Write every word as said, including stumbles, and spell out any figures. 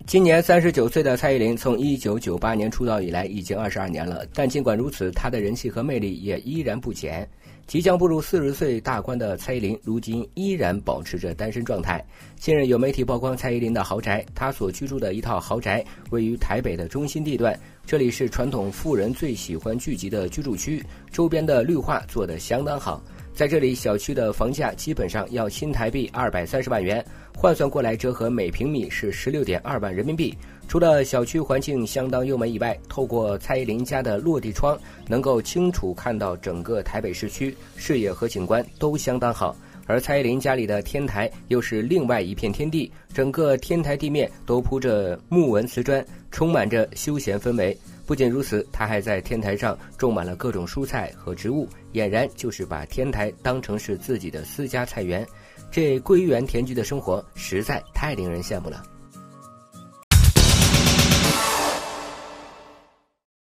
今年三十九岁的蔡依林，从一九九八年出道以来已经二十二年了，但尽管如此，她的人气和魅力也依然不减。即将步入四十岁大关的蔡依林，如今依然保持着单身状态。近日有媒体曝光蔡依林的豪宅，她所居住的一套豪宅位于台北的中心地段，这里是传统富人最喜欢聚集的居住区，周边的绿化做得相当好。在这里，小区的房价基本上要新台币二百三十万元，换算过来折合每平米是 十六点二万人民币。除了小区环境相当优美以外，透过蔡依林家的落地窗，能够清楚看到整个台北市区，视野和景观都相当好。而蔡依林家里的天台又是另外一片天地，整个天台地面都铺着木纹瓷砖，充满着休闲氛围。不仅如此，她还在天台上种满了各种蔬菜和植物，俨然就是把天台当成是自己的私家菜园。这归园田居的生活实在太令人羡慕了。